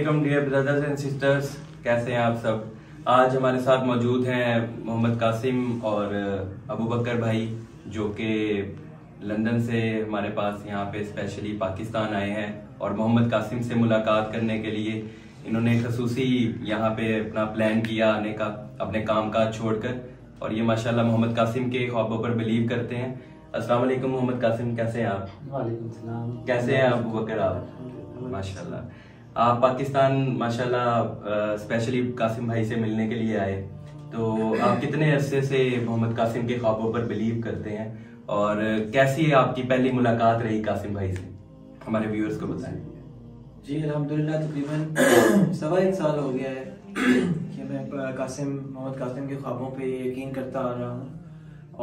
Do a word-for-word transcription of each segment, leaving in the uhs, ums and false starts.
वालेकुम dear brothers and sisters, कैसे हैं आप सब। आज हमारे साथ मौजूद हैं मोहम्मद कासिम और अबू बकर भाई, जो कि लंदन से हमारे पास यहाँ पे स्पेशली पाकिस्तान आए हैं और मोहम्मद कासिम से मुलाकात करने के लिए इन्होंने खसूसी यहाँ पे अपना प्लान किया आने का, अपने काम काज छोड़कर। और ये माशाल्लाह मोहम्मद कासिम के ख्वाबों पर बिलीव करते हैं। अस्सलाम वालेकुम मोहम्मद कासिम, कैसे हैं आप? वालेकुम सलाम। कैसे हैं अबू बकर आप? माशाल्लाह आप पाकिस्तान माशाल्लाह स्पेशली कासिम भाई से मिलने के लिए आए, तो आप कितने अरसे से मोहम्मद कासिम के ख्वाबों पर बिलीव करते हैं और कैसी आपकी पहली मुलाकात रही कासिम भाई से, हमारे व्यूअर्स को बताएं। जी अल्हम्दुलिल्लाह तकरीबन सवा एक साल हो गया है कि मैं कासिम मोहम्मद कासिम के ख्वाबों पे यकीन करता आ रहा हूँ।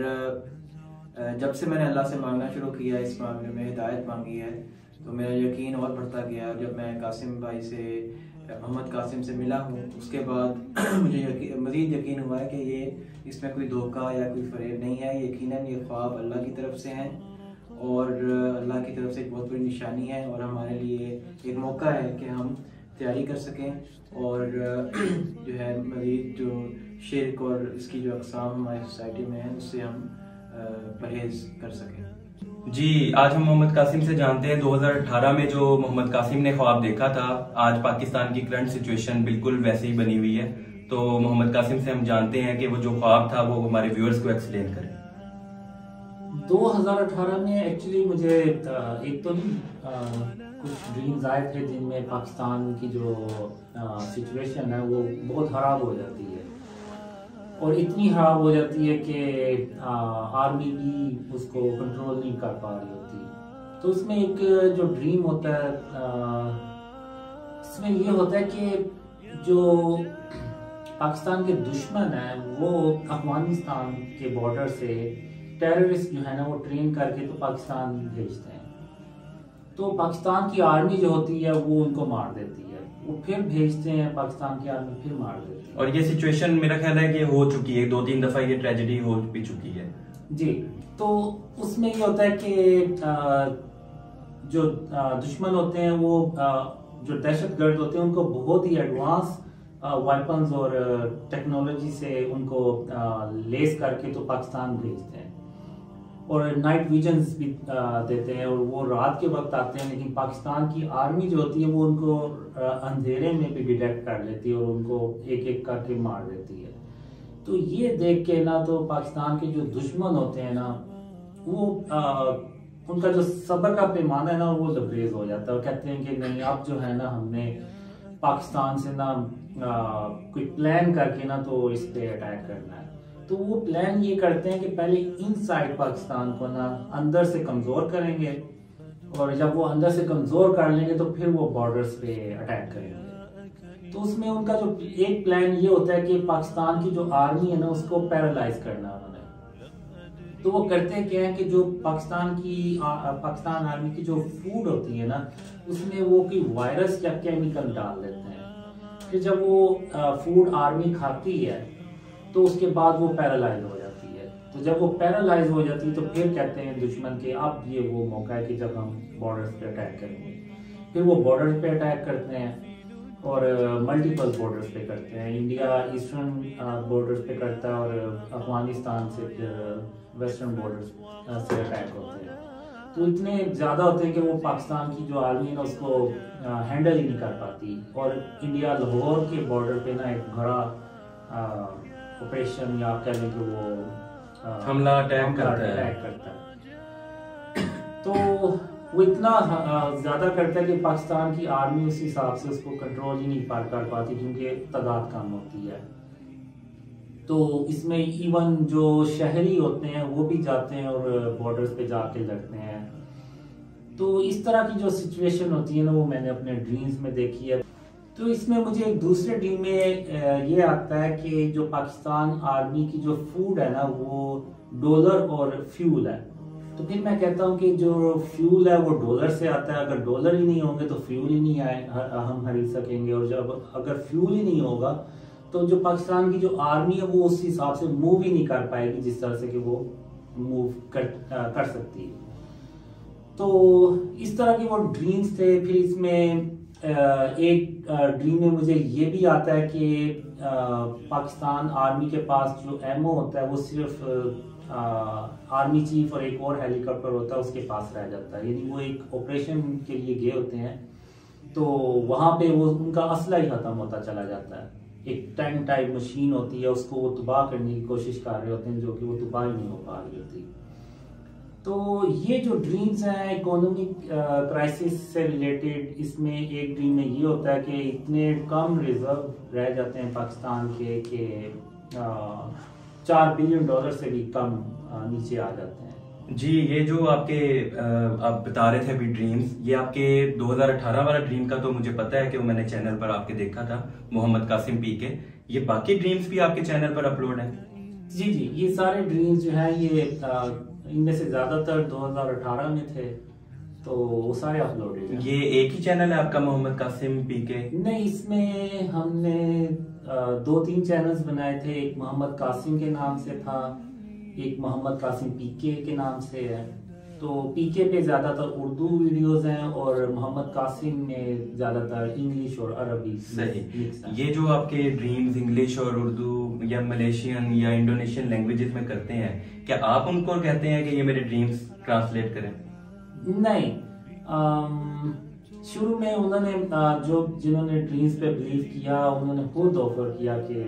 और जब से मैंने अल्लाह से मांगना शुरू किया, इस मामले में हिदायत मांगी है, तो मेरा यकीन और बढ़ता गया। जब मैं कासिम भाई से मोहम्मद कासिम से मिला हूँ, उसके बाद मुझे यकीन मज़ीद यकीन हुआ है कि ये इसमें कोई धोखा या कोई फरेब नहीं है। यकीनन ये ख्वाब अल्लाह की तरफ से हैं और अल्लाह की तरफ से एक बहुत बड़ी निशानी है और हमारे लिए एक मौका है कि हम तैयारी कर सकें और जो है मज़ीद जो शिर्क और इसकी जो अक़साम हमारी सोसाइटी में है उससे हम परहेज़ कर सकें। जी, आज हम मोहम्मद कासिम से जानते हैं दो हज़ार अठारह में जो मोहम्मद कासिम ने ख्वाब देखा था, आज पाकिस्तान की करंट सिचुएशन बिल्कुल वैसे ही बनी हुई है। तो मोहम्मद कासिम से हम जानते हैं कि वो जो ख्वाब था वो हमारे व्यूअर्स को एक्सप्लेन करें। दो हज़ार अठारह में एक्चुअली मुझे एक तो नहीं कुछ ड्रीम्स आए थे जिनमें पाकिस्तान की जो सिचुएशन है वो बहुत ख़राब हो जाती है और इतनी ख़राब हो जाती है कि आर्मी भी उसको कंट्रोल नहीं कर पा रही होती। तो उसमें एक जो ड्रीम होता है, इसमें ये होता है कि जो पाकिस्तान के दुश्मन हैं वो अफगानिस्तान के बॉर्डर से टेररिस्ट जो है ना वो ट्रेन करके तो पाकिस्तान भेजते हैं। तो पाकिस्तान की आर्मी जो होती है वो उनको मार देती है, वो फिर भेजते हैं, पाकिस्तान की आर्मी फिर मार देती है। और ये सिचुएशन मेरा ख्याल है कि हो चुकी है, दो तीन दफा ये ट्रेजेडी हो भी चुकी है। जी, तो उसमें ये होता है कि जो दुश्मन होते हैं वो जो दहशतगर्द होते हैं उनको बहुत ही एडवांस वेपन्स और टेक्नोलॉजी से उनको लेस करके तो पाकिस्तान भेजते हैं और नाइट विजन्स भी देते हैं और वो रात के वक्त आते हैं। लेकिन पाकिस्तान की आर्मी जो होती है वो उनको अंधेरे में भी डिटेक्ट कर लेती है और उनको एक एक करके मार देती है। तो ये देख के ना तो पाकिस्तान के जो दुश्मन होते हैं ना वो आ, उनका जो सब्र का पैमाना है ना वो लबरेज हो जाता है और कहते हैं कि नहीं, अब जो है ना हमने पाकिस्तान से ना आ, कोई प्लान करके ना तो इस पे अटैक करना है। तो वो प्लान ये करते हैं कि पहले इनसाइड पाकिस्तान को ना अंदर से कमजोर करेंगे और जब वो अंदर से कमजोर कर लेंगे तो फिर वो बॉर्डर्स पे अटैक करेंगे। तो उसमें उनका जो एक प्लान ये होता है कि पाकिस्तान की जो आर्मी है ना उसको पैरालाइज करना उन्होंने। तो वो करते क्या है कि जो पाकिस्तान की पाकिस्तान आर्मी की जो फूड होती है ना उसमें वो कोई वायरस या केमिकल डाल देते हैं। फिर जब वो फूड आर्मी खाती है तो उसके बाद वो पैरालाइज हो जाती है। तो जब वो पैरालाइज हो जाती है तो फिर कहते हैं दुश्मन के अब ये वो मौका है कि जब हम बॉर्डर्स पे अटैक करेंगे। फिर वो बॉर्डर्स पे अटैक करते हैं और मल्टीपल बॉर्डर्स पे करते हैं। इंडिया ईस्टर्न बॉर्डर्स पे करता है और अफगानिस्तान से फिर वेस्टर्न बॉर्डर्स से अटैक होते हैं। तो इतने ज़्यादा होते हैं कि वो पाकिस्तान की जो आर्मी है ना उसको हैंडल ही नहीं कर पाती और इंडिया लाहौर के बॉर्डर पे ना एक बड़ा ऑपरेशन या आप कह लें कि वो हमला अटैक करता है करता है। तो वो इतना ज्यादा करता है कि पाकिस्तान की आर्मी उस हिसाब से उसको कंट्रोल ही नहीं पार कर पाती क्योंकि तादाद कम होती है। तो इसमें इवन जो शहरी होते हैं वो भी जाते हैं और बॉर्डर्स पे जाके लड़ते हैं। तो इस तरह की जो सिचुएशन होती है ना वो मैंने अपने ड्रीम्स में देखी है। तो इसमें मुझे एक दूसरे ड्रीम में ये आता है कि जो पाकिस्तान आर्मी की जो फूड है ना वो डॉलर और फ्यूल है। तो फिर मैं कहता हूँ कि जो फ्यूल है वो डॉलर से आता है, अगर डॉलर ही नहीं होंगे तो फ्यूल ही नहीं आए हम खरीद सकेंगे और जब अगर फ्यूल ही नहीं होगा तो जो पाकिस्तान की जो आर्मी है वो उस हिसाब से मूव ही नहीं कर पाएगी जिस तरह से कि वो मूव कर आ, कर सकती है। तो इस तरह के वो ड्रीम्स थे। फिर इसमें एक ड्रीम में मुझे ये भी आता है कि पाकिस्तान आर्मी के पास जो एमओ होता है वो सिर्फ आर्मी चीफ और एक और हेलीकॉप्टर होता है उसके पास रह जाता है, यानी वो एक ऑपरेशन के लिए गए होते हैं तो वहाँ पे वो उनका असला ही खत्म होता चला जाता है। एक टैंक टाइप मशीन होती है, उसको वो तबाह करने की कोशिश कर रहे होते हैं जो कि वो तबाह ही नहीं हो पा रही होती। तो ये जो ड्रीम्स हैं इकोनॉमिक क्राइसिस से रिलेटेड, इसमें एक ड्रीम में ये होता है कि इतने कम रिजर्व रह जाते हैं पाकिस्तान के कि चार बिलियन डॉलर से भी कम आ, नीचे आ जाते हैं। जी, ये जो आपके आप बता रहे थे अभी ड्रीम्स, ये आपके दो हज़ार अठारह वाला ड्रीम का तो मुझे पता है कि वो मैंने चैनल पर आपके देखा था, मोहम्मद कासिम पी के। ये बाकी ड्रीम्स भी आपके चैनल पर अपलोड हैं? जी जी, ये सारे ड्रीम्स जो हैं ये इनमें से ज्यादातर दो हज़ार अठारह में थे तो वो सारे अपलोड हैं। ये एक ही चैनल है आपका मोहम्मद कासिम पी के? नहीं, इसमें हमने दो तीन चैनल्स बनाए थे। एक मोहम्मद कासिम के नाम से था, एक मोहम्मद कासिम पीके के नाम से है। तो पीके पे ज्यादातर उर्दू वीडियोस हैं और मोहम्मद कासिम में ज्यादातर इंग्लिश और अरबी। सही। ये जो आपके ड्रीम्स इंग्लिश और उर्दू या मलेशियन या इंडोनेशियन लैंग्वेजेस में करते हैं, क्या आप उनको कहते हैं कि ये मेरे ड्रीम्स ट्रांसलेट करें? नहीं, शुरू में उन्होंने जो जिन्होंने ड्रीम्स पे बिलीव किया उन्होंने खुद ऑफर किया कि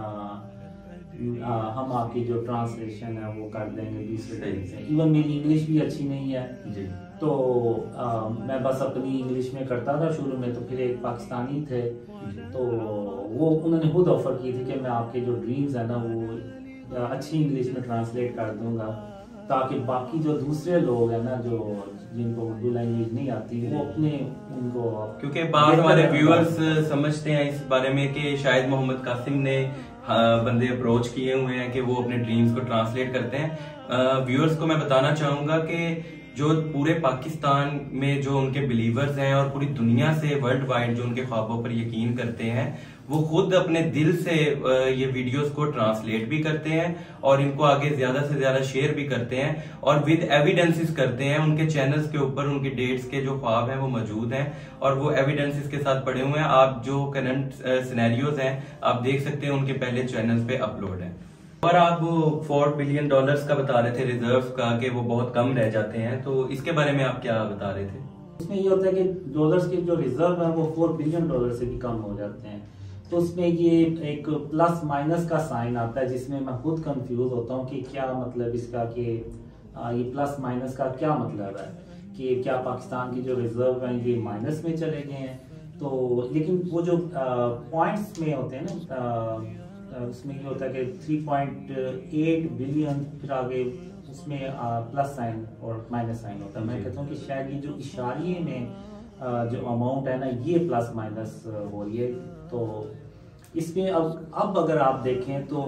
आ, हम आपकी जो ट्रांसलेशन है वो कर देंगे दूसरे तरीके से। इवन मेरी इंग्लिश भी अच्छी नहीं है जी, तो आ, मैं बस अपनी इंग्लिश में करता था शुरू में। तो फिर एक पाकिस्तानी थे तो वो उन्होंने खुद ऑफर की थी कि मैं आपके जो ड्रीम्स है ना वो अच्छी इंग्लिश में ट्रांसलेट कर दूंगा ताकि बाकी जो दूसरे लोग हैं ना जो जिनको उर्दू लैंग्वेज नहीं आती वो अपने उनको, क्योंकि बाद हमारे व्यूअर्स समझते हैं इस बारे में कि शायद मोहम्मद कासिम ने बंदे अप्रोच किए हुए हैं कि वो अपने ड्रीम्स को ट्रांसलेट करते हैं। व्यूअर्स को मैं बताना चाहूंगा कि जो पूरे पाकिस्तान में जो उनके बिलीवर्स हैं और पूरी दुनिया से वर्ल्ड वाइड जो उनके ख्वाबों पर यकीन करते हैं, वो खुद अपने दिल से ये वीडियोस को ट्रांसलेट भी करते हैं और इनको आगे ज्यादा से ज्यादा शेयर भी करते हैं और विद एविडेंसेस करते हैं। उनके चैनल्स के ऊपर उनकी डेट्स के जो ख्वाब हैं वो मौजूद हैं और वो एविडेंसेस के साथ पड़े हुए हैं। आप जो करंट सिनेरियोज हैं आप देख सकते हैं, उनके पहले चैनल्स पे अपलोड है। और आप वो फोर बिलियन डॉलर्स का बता रहे थे रिजर्व का कि वो बहुत कम रह जाते हैं, तो इसके बारे में आप क्या बता रहे थे? उसमें ये होता है कि डॉलर्स के जो रिजर्व है वो फोर बिलियन डॉलर से भी कम हो जाते हैं। तो उसमें ये एक प्लस माइनस का साइन आता है जिसमें मैं खुद कंफ्यूज होता हूँ कि क्या मतलब इसका, कि ये प्लस माइनस का क्या मतलब है, कि क्या पाकिस्तान की जो रिजर्व है ये माइनस में चले गए हैं। तो लेकिन वो जो पॉइंट्स में होते हैं ना, उसमें ये होता है कि थ्री पॉइंट एट बिलियन फिर आगे उसमें प्लस साइन और माइनस साइन होता है। मैं कहता हूँ कि शायद ये जो इशारे में जो अमाउंट है ना ये प्लस माइनस हो रही है। तो इसमें अब अब अगर आप देखें तो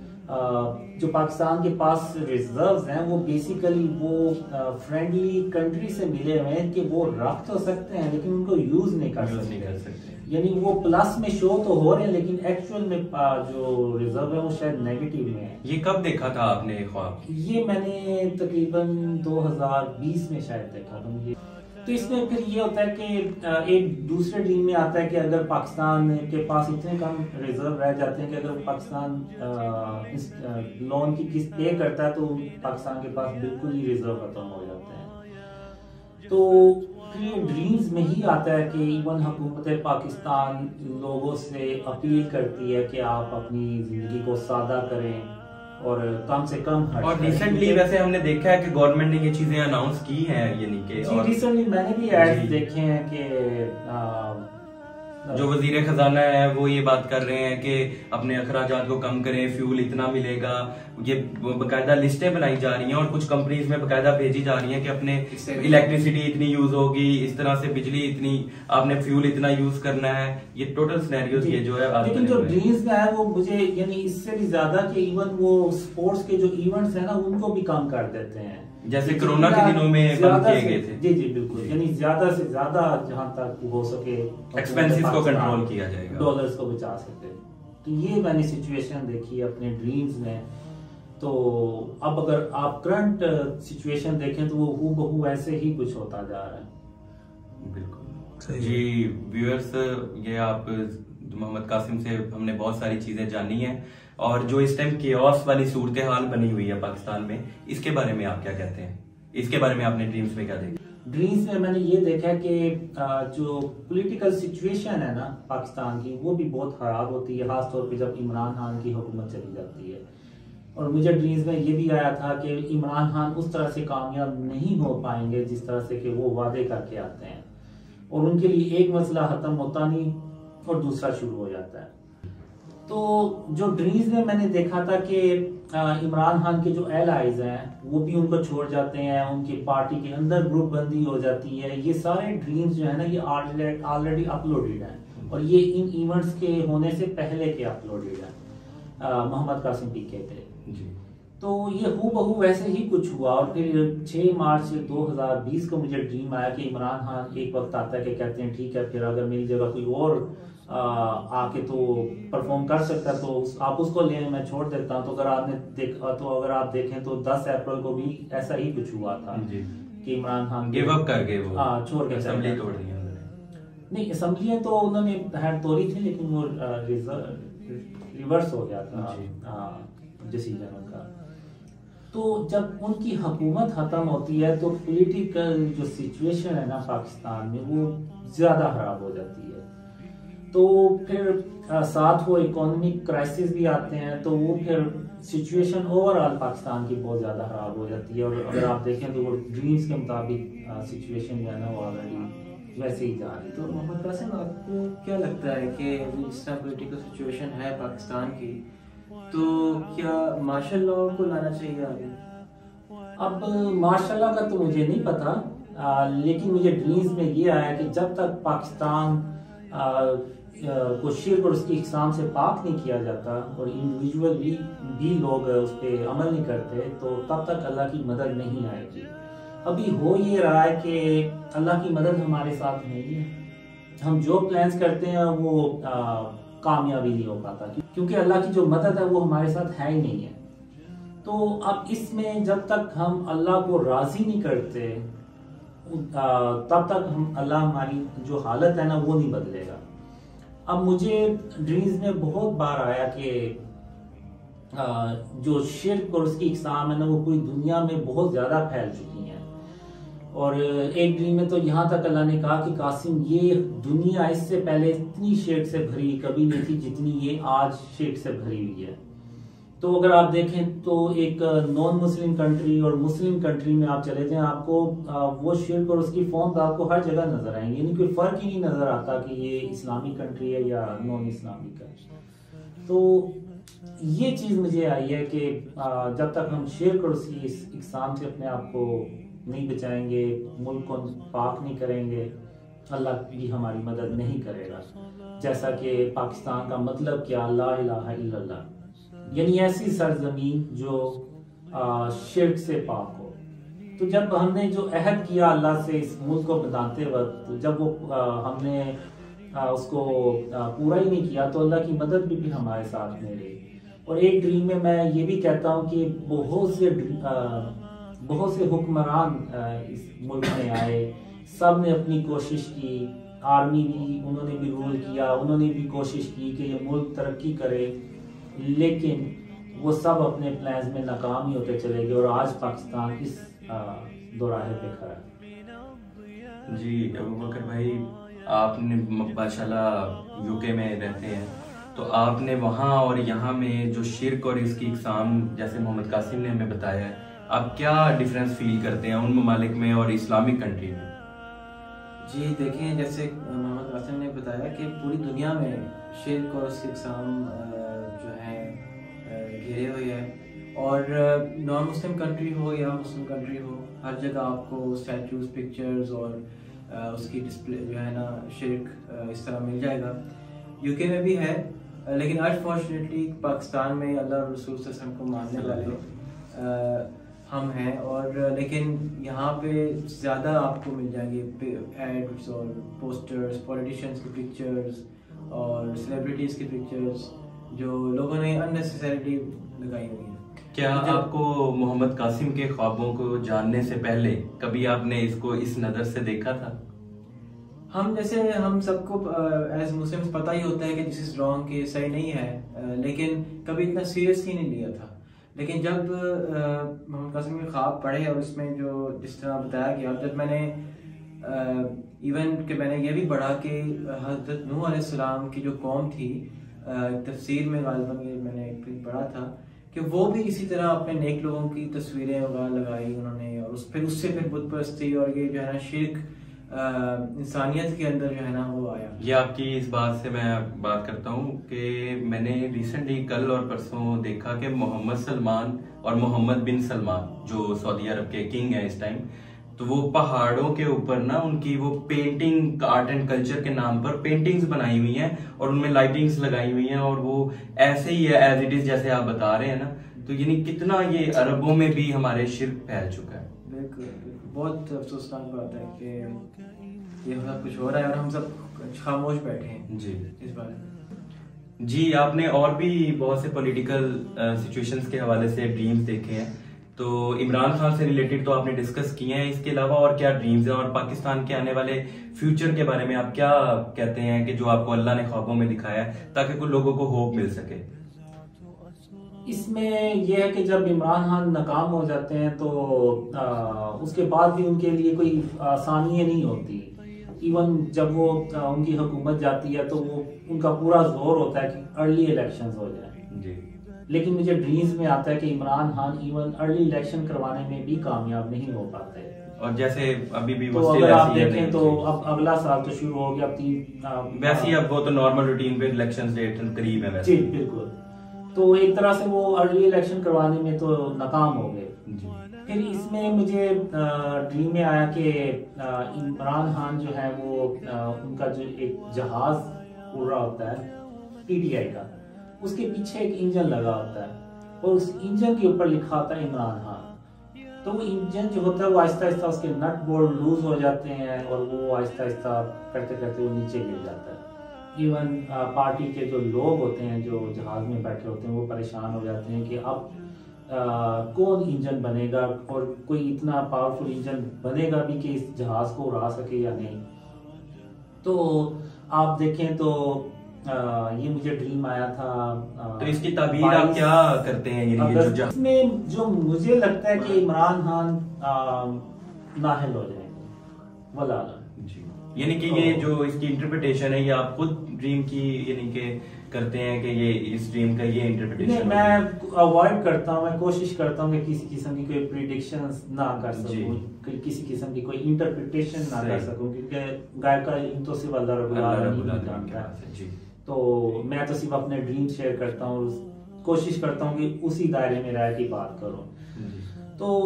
जो पाकिस्तान के पास रिजर्व्स हैं वो बेसिकली वो फ्रेंडली कंट्री से मिले हुए हैं कि वो रख तो सकते हैं लेकिन उनको यूज नहीं कर सकते, नहीं कर सकते। यानी वो प्लस में शो तो हो रहे हैं लेकिन एक्चुअल में जो रिजर्व है वो शायद नेगेटिव में है। ये कब देखा था आपने ख्वाब? ये मैंने तकरीबन दो हज़ार बीस में शायद देखा था मुझे। तो इसमें फिर ये होता है कि एक दूसरे ड्रीम में आता है कि अगर पाकिस्तान के पास इतने कम रिजर्व रह जाते हैं कि अगर पाकिस्तान इस लोन की किस्त पे करता है तो पाकिस्तान के पास बिल्कुल ही रिजर्व खत्म हो जाते हैं। तो फिर ड्रीम्स में ही आता है कि इवन हुकूमत पाकिस्तान लोगों से अपील करती है कि आप अपनी जिंदगी को सादा करें और कम से कम खर्च। और रिसेंटली वैसे हमने देखा है कि गवर्नमेंट ने ये चीजें अनाउंस की हैं, यानी कि जी रिसेंटली मैंने भी एड्स देखे हैं कि जो वजीर खजाना है वो ये बात कर रहे हैं कि अपने अखराजात को कम करें, फ्यूल इतना मिलेगा। ये बकायदा लिस्टें बनाई जा रही हैं और कुछ कंपनीज में बकायदा भेजी जा रही हैं कि अपने इलेक्ट्रिसिटी इतनी यूज होगी, इस तरह से बिजली इतनी, आपने फ्यूल इतना यूज करना है। ये टोटल सिनेरियोस ये जो है। लेकिन जो ड्रीम्स में है वो मुझे यानी इससे भी ज्यादा कि इवन वो स्पोर्ट्स के जो इवेंट्स है ना उनको भी कम कर देते हैं, जैसे कोरोना के दिनों में बंद किए गए थे। जी जी बिल्कुल, यानी ज्यादा से ज्यादा जहां तक हो सके एक्सपेंसेस को कंट्रोल किया जाएगा, डॉलर्स को बचा सके। तो ये मैंने सिचुएशन देखी अपने ड्रीम्स में। तो अब अगर आप करंट सिचुएशन देखें तो वो हूबहू ऐसे ही कुछ होता जा रहा है। बिल्कुल। जी व्यूअर्स, ये आप मोहम्मद कासिम से हमने बहुत सारी चीजें जानी हैं, और जो इस टाइम केओस वाली सूरत हाल बनी हुई है पाकिस्तान में, इसके बारे में आप क्या कहते हैं? इसके बारे में आपने ड्रीम्स में क्या देखा? ड्रीम्स में मैंने ये देखा कि जो पॉलिटिकल सिचुएशन है ना पाकिस्तान की, वो भी बहुत खराब होती है, खासतौर पे जब इमरान खान की हुकूमत चली जाती है। और मुझे ड्रीम्स में ये भी आया था कि इमरान खान उस तरह से कामयाब नहीं हो पाएंगे जिस तरह से कि वो वादे करके आते हैं, और उनके लिए एक मसला खत्म होता नहीं और दूसरा शुरू हो जाता है। तो जो ड्रीम्स में मैंने देखा था कि इमरान खान के जो एलाइज हैं वो भी उनको छोड़ जाते हैं, उनकी पार्टी के अंदर ग्रुप बंदी हो जाती है, ये सारे ड्रीम्स जो है ना ये ऑलरेडी अपलोडेड हैं, और ये इन इवेंट्स के होने से पहले के अपलोडेड हैं मोहम्मद कासिम पीके पे। जी। तो ये हूबहू वैसे ही कुछ हुआ, और फिर छह मार्च दो हज़ार बीस को मुझे ड्रीम आया कि इमरान खान एक वक्त आता है कि कहते हैं ठीक है, फिर अगर मेरी जगह कोई और आ, आके तो परफॉर्म कर सकता है तो उस, आप उसको ले, मैं छोड़ देता हूँ। तो अगर आपने देखा तो अगर आप देखें तो दस अप्रैल को भी ऐसा ही कुछ हुआ था जी। कि इमरान खान गिव अप कर गए, वो हाँ छोड़ के असेंबली तोड़ दी उन्होंने। नहीं, असेंबलियां तो उन्होंने हैंड तोड़ी थी, लेकिन वो रिवर्स हो गया था डिसीजन उनका। तो जब उनकी हुकूमत खत्म होती है तो पॉलिटिकल जो सिचुएशन है ना पाकिस्तान में वो ज्यादा खराब हो जाती है। तो फिर साथ वो इकोनॉमिक क्राइसिस भी आते हैं, तो वो फिर सिचुएशन ओवरऑल पाकिस्तान की बहुत ज्यादा खराब हो जाती है। और अगर आप देखें तो वो ड्रीम्स के मुताबिक सिचुएशन जो है ना वो ऑलरेडी वैसे ही जा रही है। तो मोहम्मद कासिम, आपको क्या लगता है कि जिस तरह पोलिटिकल सिचुएशन है पाकिस्तान की, तो क्या मार्शल लॉ को लाना चाहिए आगे? अब मार्शल लॉ का तो मुझे नहीं पता, आ, लेकिन मुझे ड्रीम्स में ये आया कि जब तक पाकिस्तान आ, को शिर्क और उसकी इकसाम से पाक नहीं किया जाता और इंडिविजुअल भी, भी लोग उस पर अमल नहीं करते, तो तब तक अल्लाह की मदद नहीं आएगी। अभी हो ये रहा है कि अल्लाह की मदद हमारे साथ नहीं है, हम जो प्लान्स करते हैं वो आ, कामयाबी नहीं हो पाता, क्योंकि अल्लाह की जो मदद है वो हमारे साथ है ही नहीं है। तो अब इसमें जब तक हम अल्लाह को राजी नहीं करते तब तक हम अल्लाह हमारी जो हालत है ना वो नहीं बदलेगा। अब मुझे ड्रीम्स में बहुत बार आया कि जो शिर्क और उसकी इकसाम है ना वो पूरी दुनिया में बहुत ज्यादा फैल चुकी हैं। और एक ड्रीम में तो यहाँ तक अल्लाह ने कहा कि कासिम, ये दुनिया इससे पहले इतनी शिर्क से भरी कभी नहीं थी जितनी ये आज शिर्क से भरी हुई है। तो अगर आप देखें तो एक नॉन मुस्लिम कंट्री और मुस्लिम कंट्री में आप चले जाएं, आपको वो शिर्क और उसकी फॉर्म आपको हर जगह नजर आएंगे, यानी कोई फर्क ही नहीं नजर आता कि ये इस्लामिक कंट्री है या नॉन इस्लामिक है। तो ये चीज मुझे आई है कि जब तक हम शिर्क और उसकी इकसाम से अपने आप को नहीं बचाएंगे, मुल्क को पाक नहीं करेंगे, अल्लाह भी हमारी मदद नहीं करेगा। जैसा कि पाकिस्तान का मतलब क्या, ला इलाहा इल्लल्लाह, यानी ऐसी सरजमीन जो आ, शिर्क से पाक हो। तो जब हमने जो अहद किया अल्लाह से इस मुल्क को बनाते वक्त, जब वो आ, हमने आ, उसको आ, पूरा ही नहीं किया तो अल्लाह की मदद भी, भी हमारे साथ नहीं रही। और एक ड्रीम में मैं ये भी कहता हूँ कि बहुत से आ, बहुत से हुक्मरान इस मुल्क में आए, सब ने अपनी कोशिश की, आर्मी भी उन्होंने भी रूल किया, उन्होंने भी कोशिश की कि ये मुल्क तरक्की करे, लेकिन वो सब अपने प्लान्स में नाकाम ही होते चले गए और आज पाकिस्तान इस दोराहे पे खड़ा है। जी अबू बकर भाई, आपने माशाल्लाह यूके में रहते हैं, तो आपने वहाँ और यहाँ में जो शिर्क और इसकी इकसाम, जैसे मोहम्मद कासिम ने हमें बताया है, आप क्या डिफरेंस फील करते हैं उन ममालिक में और इस्लामिक कंट्री में? जी देखें, जैसे मोहम्मद कासिम ने बताया कि पूरी दुनिया में शिर्क और उसकी इकसाम जो है घिरे हुए है, और नॉन मुस्लिम कंट्री हो या मुस्लिम कंट्री हो, हर जगह आपको स्टैचूज, पिक्चर्स और उसकी डिस्प्ले जो है ना शिर्क इस तरह मिल जाएगा। यूके में भी है, लेकिन अनफॉर्चुनेटली पाकिस्तान में अल्लाह और रसूल सल्लल्लाहु अलैहि वसल्लम को मानने वाले हम हैं, और लेकिन यहाँ पे ज़्यादा आपको मिल जाएंगे एड्स और पोस्टर्स, पॉलिटिशियंस की पिक्चर्स और सेलिब्रिटीज़ की पिक्चर्स जो लोगों ने अननेसेसरीली लगाई हुई है। क्या आपको मोहम्मद कासिम के ख्वाबों को जानने से पहले कभी आपने इसको इस नज़र से देखा था? हम जैसे हम सबको एज मुस्लिम्स पता ही होता है कि दिस इज़ रॉन्ग, कि सही नहीं है, uh, लेकिन कभी इतना सीरियसली नहीं लिया था। लेकिन जब uh, मोहम्मद कासिम के ख्वाब पढ़े और उसमें जो जिस तरह बताया गया, जब मैंने इवन uh, कि मैंने ये भी पढ़ा कि हज़रत नूह अलैहिस्सलाम की जो कौम थी, uh, तफसीर में गालिबन ये मैंने एक पढ़ा था कि वो भी इसी तरह अपने नेक लोगों की तस्वीरें वगैरह लगाई उन्होंने, और उस फिर उससे फिर बुत परस्ती और ये जो है ना शिर्क इंसानियत के अंदर जो है ना वो आया। ये आपकी इस बात से मैं बात करता हूँ कि मैंने रिसेंटली कल और परसों देखा कि मोहम्मद सलमान और मोहम्मद बिन सलमान जो सऊदी अरब के किंग हैं इस टाइम, तो वो पहाड़ों के ऊपर ना उनकी वो पेंटिंग आर्ट एंड कल्चर के नाम पर पेंटिंग्स बनाई हुई हैं और उनमें लाइटिंग्स लगाई हुई हैं, और वो ऐसे ही है एज इट इज जैसे आप बता रहे हैं ना। तो यानी कितना ये अरबों में भी हमारे शिर्क फैल चुका है। बिल्कुल, बहुत अफसोसनाक बात है कि ये सब कुछ हो रहा है और हम सब खामोश बैठे हैं जी इस बारे में। जी, आपने और भी बहुत से पॉलिटिकल सिचुएशंस के हवाले से ड्रीम्स देखे हैं, तो इमरान खान से रिलेटेड तो आपने डिस्कस किए हैं, इसके अलावा और क्या ड्रीम्स हैं और पाकिस्तान के आने वाले फ्यूचर के बारे में आप क्या कहते हैं कि जो आपको अल्लाह ने ख्वाबों में दिखाया है ताकि कुछ लोगों को होप मिल सके? इसमें यह है कि जब इमरान खान नाकाम हो जाते हैं तो आ, उसके बाद भी उनके लिए कोई आसानियाँ नहीं होती। इवन जब वो आ, उनकी हुकूमत जाती है तो वो उनका पूरा जोर होता है कि अर्ली इलेक्शंस हो जाए जी। लेकिन मुझे ड्रीम्स में आता है कि Imran Khan even early election करवाने में भी कामयाब नहीं हो पाते। और जैसे अभी भी वो तो अगर आप देखें तो अब अगला साल तो शुरू हो गया, अब तीन वैसे ही अब वो तो नॉर्मल रूटीन पे इलेक्शन डेट करीब है वैसे। जी बिल्कुल, तो एक तरह से वो अर्ली इलेक्शन करवाने में तो नाकाम हो गए। फिर इसमें मुझे ड्रीम में आया कि इमरान खान जो है वो आ, उनका जो एक जहाज उड़ रहा होता है पीटीआई का, उसके पीछे एक इंजन लगा होता है और उस इंजन के ऊपर लिखा होता है इमरान खान। तो वो इंजन जो होता है वो आहिस्ता आहिस्ता उसके नट बोल्ट लूज हो जाते हैं और वो आहिस्ता आहिस्ता करते करते वो नीचे गिर जाता है। इवन पार्टी के जो लोग होते हैं जो जहाज में बैठे होते हैं वो परेशान हो जाते हैं कि अब आ, कौन इंजन बनेगा और कोई इतना पावरफुल इंजन बनेगा भी कि इस जहाज को उड़ा सके या नहीं। तो आप देखें तो आ, ये मुझे ड्रीम आया था। आ, तो इसकी ताबीर आप क्या करते हैं? ये जो इसमें जो मुझे लगता है कि इमरान खान नाहल हो जाएंगे वला जी, यानी कि ये जो इसकी इंटरप्रिटेशन है ये आप खुद ड्रीम की यानी कि करते हैं कि ये इस ड्रीम का ये इंटरप्रिटेशन? नहीं, मैं अवॉइड करता हूँ, मैं कोशिश करता हूँ कि किसी किस्म की कोई प्रिडिक्शंस ना कर सकूं, किसी किस्म की कोई इंटरप्रिटेशन ना कर सकूं, क्योंकि गायब का इन तो सिर्फ अल्लाह रब्बुल आलमीन जानता है। तो मैं तो सिर्फ अपने ड्रीम शेयर करता हूँ, कोशिश करता हूँ कि उसी दायरे में रह के बात करूँ। तो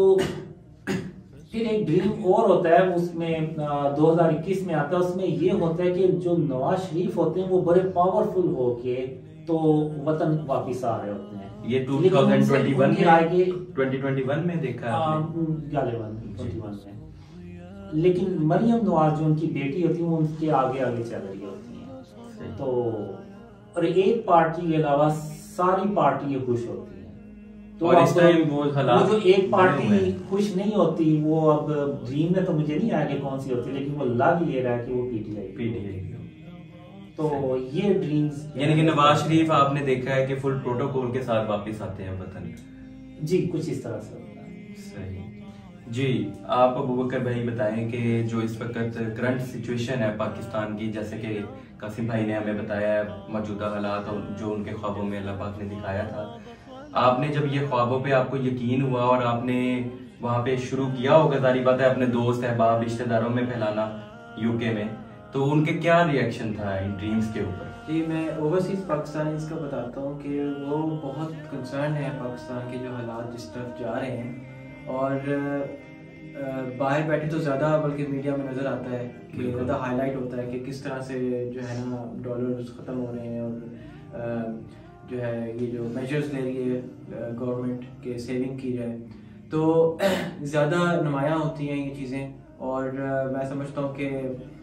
फिर एक ड्रीम और होता है उसमें दो हज़ार इक्कीस में आता है, उसमें ये होता है कि जो नवाज शरीफ होते हैं वो बड़े पावरफुल होके तो वतन वापस आ रहे होते हैं। ये दो हज़ार इक्कीस में आएगी, दो हज़ार इक्कीस में देखा आपने? गालिबन इक्कीस में। लेकिन मरियम नवाज जो उनकी बेटी होती है वो उनके आगे आगे चल रही होती है। तो और एक पार्टी के अलावा सारी पार्टी खुश होती है। तो और इस टाइम वो वो जो एक पार्टी खुश नहीं होती वो अब ड्रीम में तो मुझे नहीं आया कि कौन सी होती, लेकिन वो लग ये रहा है कि वो पीटीआई पीटीआई। तो ये ड्रीम्स यानी कि नवाज शरीफ आपने देखा है कि फुल प्रोटोकॉल के साथ वापस आते हैं वतन? जी, कुछ इस तरह से होता है। सही जी। आप अबू बकर भाई बताएं कि जो इस वक्त करंट सिचुएशन है पाकिस्तान की, जैसे कि कासिम भाई ने हमें बताया है मौजूदा हालात और जो उनके ख्वाबों में अल्लाह पाक ने दिखाया था, आपने जब ये ख्वाबों पे आपको यकीन हुआ और आपने वहाँ पे शुरू किया होगा जारी बात है अपने दोस्त अहबाब रिश्तेदारों में फैलाना यूके में, तो उनके क्या रिएक्शन था इन ड्रीम्स के ऊपर? जी, मैं ओवरसीज पाकिस्तानीज़ का बताता हूँ कि वो बहुत कंसर्न है पाकिस्तान के जो हालात जिस तरफ जा रहे हैं, और बाहर बैठे तो ज़्यादा बल्कि मीडिया में नज़र आता है कि ज़्यादा हाईलाइट होता है कि किस तरह से जो है ना डॉलर ख़त्म हो रहे हैं और जो है ये जो मेजर्स ले रही है गवर्नमेंट के सेविंग की जाए, तो ज़्यादा नुमायाँ होती हैं ये चीज़ें। और मैं समझता हूँ कि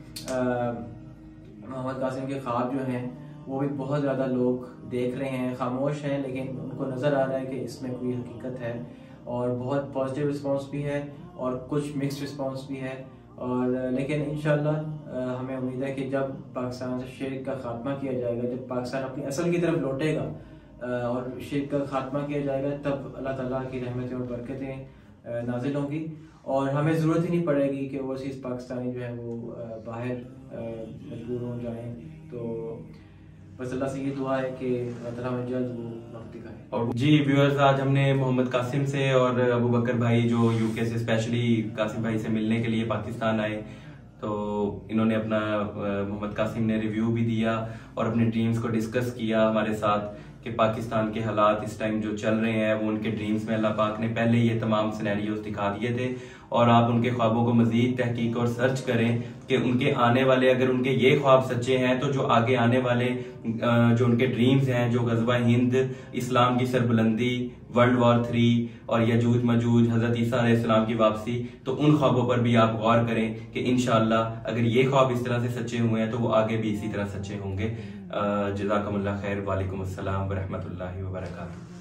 मोहम्मद कासिम के ख्वाब जो हैं वो भी बहुत ज़्यादा लोग देख रहे हैं, खामोश हैं, लेकिन उनको नज़र आ रहा है कि इसमें कोई हकीकत है, और बहुत पॉजिटिव रिस्पांस भी है और कुछ मिक्स्ड रिस्पांस भी है। और लेकिन इंशाल्लाह हमें उम्मीद है कि जब पाकिस्तान से शिर्क का खात्मा किया जाएगा, जब पाकिस्तान अपनी असल की तरफ लौटेगा और शिर्क का खात्मा किया जाएगा, तब अल्लाह ताला की रहमतें और बरकतें नाजिल होंगी और हमें ज़रूरत ही नहीं पड़ेगी कि ओवरसीज़ पाकिस्तानी जो है वो बाहर मजबूर हो जाएं। तो बस अल्लाह से ये दुआ है कि अल्लाह ताला हमें जल्द वो वक्त दिखाए। और जी व्यूअर्स, आज हमने मोहम्मद कासिम से और अबू बकर भाई जो यूके से स्पेशली कासिम भाई से मिलने के लिए पाकिस्तान आए, तो इन्होंने अपना मोहम्मद कासिम ने रिव्यू भी दिया और अपने ड्रीम्स को डिस्कस किया हमारे साथ कि पाकिस्तान के हालात इस टाइम जो चल रहे हैं वो उनके ड्रीम्स में अल्लाह पाक ने पहले ये तमाम सिनेरियोस दिखा दिए थे और आप उनके ख्वाबों को मजीद तहकीक और सर्च करें कि उनके आने वाले, अगर उनके ये ख्वाब सच्चे हैं तो जो आगे आने वाले जो उनके ड्रीम्स हैं, जो गज़वा हिंद, इस्लाम की सरबुलंदी, वर्ल्ड वॉर थ्री और यजूज मजूज, हजरत ईसा अलैहिस्सलाम की वापसी, तो उन ख्वाबों पर भी आप गौर करें कि इंशाअल्लाह अगर ये ख्वाब इस तरह से सच्चे हुए हैं तो वो आगे भी इसी तरह सच्चे होंगे। जज़ाकमुल्लाह खैर। वालेकुम अस्सलाम व रहमतुल्लाहि व बरकातुहू।